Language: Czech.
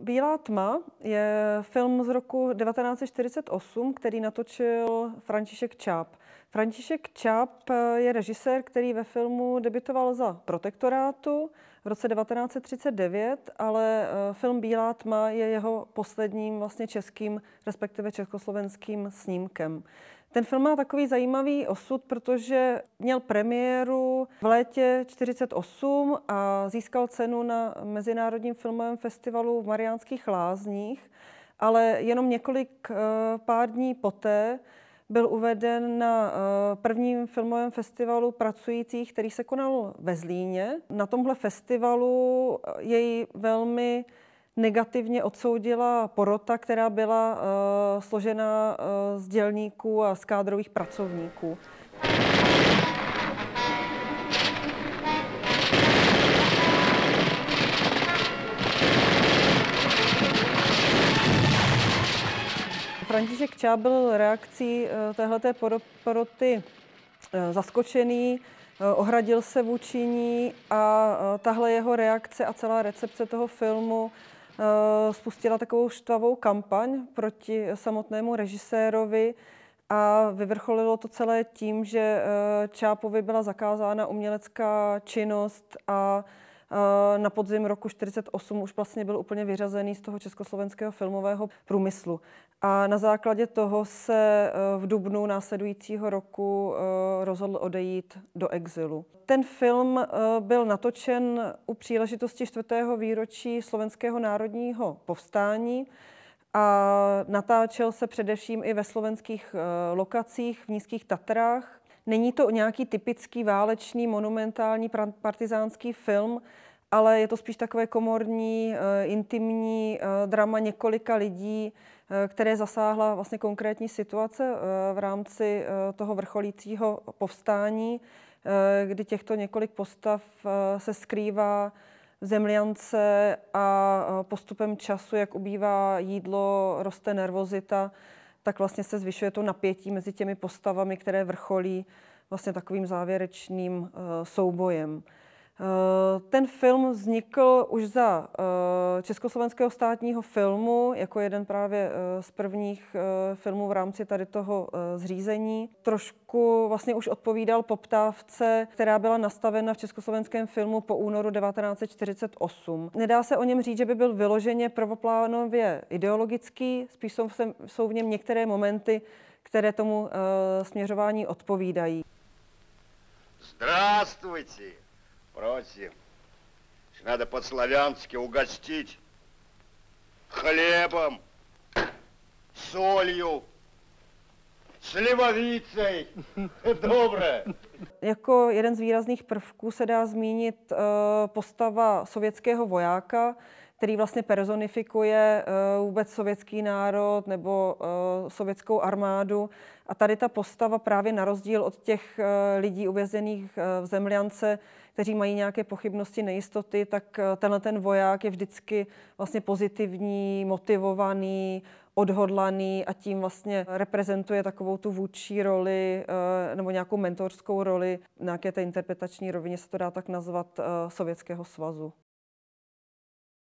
Bílá tma je film z roku 1948, který natočil František Čáp. František Čáp je režisér, který ve filmu debutoval za Protektorátu v roce 1939, ale film Bílá tma je jeho posledním vlastně českým, respektive československým snímkem. Ten film má takový zajímavý osud, protože měl premiéru v létě 1948 a získal cenu na Mezinárodním filmovém festivalu v Mariánských Lázních, ale jenom několik pár dní poté byl uveden na prvním filmovém festivalu pracujících, který se konal ve Zlíně. Na tomhle festivalu jej velmi negativně odsoudila porota, která byla složena z dělníků a z kádrových pracovníků. František Čáp byl reakcí téhleté poroty zaskočený, ohradil se vůči ní a tahle jeho reakce a celá recepce toho filmu spustila takovou štvavou kampaň proti samotnému režisérovi a vyvrcholilo to celé tím, že Čápovi byla zakázána umělecká činnost a na podzim roku 1948 už vlastně byl úplně vyřazený z toho československého filmového průmyslu. A na základě toho se v dubnu následujícího roku rozhodl odejít do exilu. Ten film byl natočen u příležitosti 4. výročí Slovenského národního povstání a natáčel se především i ve slovenských lokacích v Nízkých Tatrách. Není to nějaký typický válečný, monumentální partizánský film, ale je to spíš takové komorní, intimní drama několika lidí, které zasáhla vlastně konkrétní situace v rámci toho vrcholícího povstání, kdy těchto několik postav se skrývá v zemljance a postupem času, jak ubývá jídlo, roste nervozita, tak vlastně se zvyšuje to napětí mezi těmi postavami, které vrcholí vlastně takovým závěrečným soubojem. Ten film vznikl už za Československého státního filmu, jako jeden právě z prvních filmů v rámci tady toho zřízení. Trošku vlastně už odpovídal poptávce, která byla nastavena v československém filmu po únoru 1948. Nedá se o něm říct, že by byl vyloženě prvoplánově ideologický, spíš jsou v něm některé momenty, které tomu směřování odpovídají. Здравствуйте! Просим. Надо по-славянски угостить хлебом, солью, slivovícej. Dobré. Jako jeden z výrazných prvků se dá zmínit postava sovětského vojáka, který vlastně personifikuje vůbec sovětský národ nebo sovětskou armádu. A tady ta postava právě na rozdíl od těch lidí uvězněných v zemljance, kteří mají nějaké pochybnosti, nejistoty, tak tenhle ten voják je vždycky vlastně pozitivní, motivovaný, odhodlaný a tím vlastně reprezentuje takovou tu vůdčí roli nebo nějakou mentorskou roli, na nějaké té interpretační rovině se to dá tak nazvat Sovětského svazu.